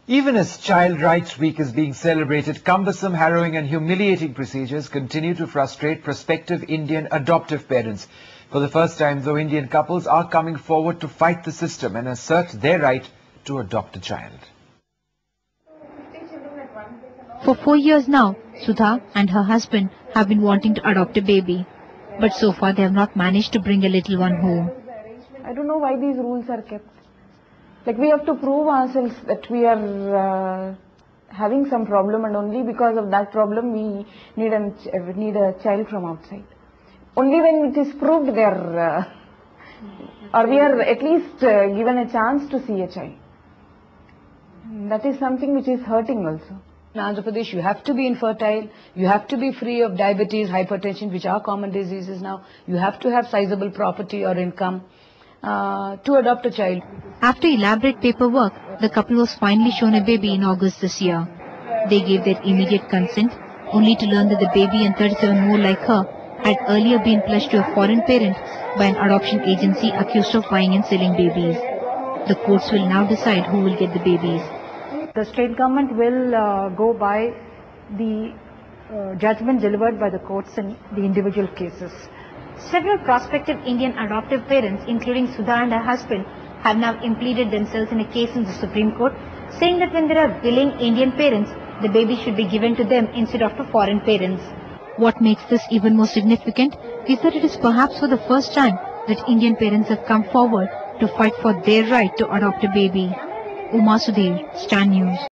Even as Child Rights Week is being celebrated, cumbersome, harrowing and humiliating procedures continue to frustrate prospective Indian adoptive parents. For the first time, though, Indian couples are coming forward to fight the system and assert their right to adopt a child. For 4 years now, Sudha and her husband have been wanting to adopt a baby. But so far they have not managed to bring a little one home. I don't know why these rules are kept. Like, we have to prove ourselves that we are having some problem, and only because of that problem we need a child from outside. Only when it is proved they are, or we are at least given a chance to see a child. That is something which is hurting also. In Andhra Pradesh, you have to be infertile, you have to be free of diabetes, hypertension, which are common diseases now. You have to have sizable property or income to adopt a child. After elaborate paperwork, the couple was finally shown a baby in August this year. They gave their immediate consent, only to learn that the baby and 37 more like her had earlier been pledged to a foreign parent by an adoption agency accused of buying and selling babies. The courts will now decide who will get the babies. The state government will go by the judgment delivered by the courts in the individual cases. Several prospective Indian adoptive parents, including Sudha and her husband, have now impleaded themselves in a case in the Supreme Court, saying that when there are willing Indian parents, the baby should be given to them instead of to foreign parents. What makes this even more significant is that it is perhaps for the first time that Indian parents have come forward to fight for their right to adopt a baby. Uma Sudhir, Stan News.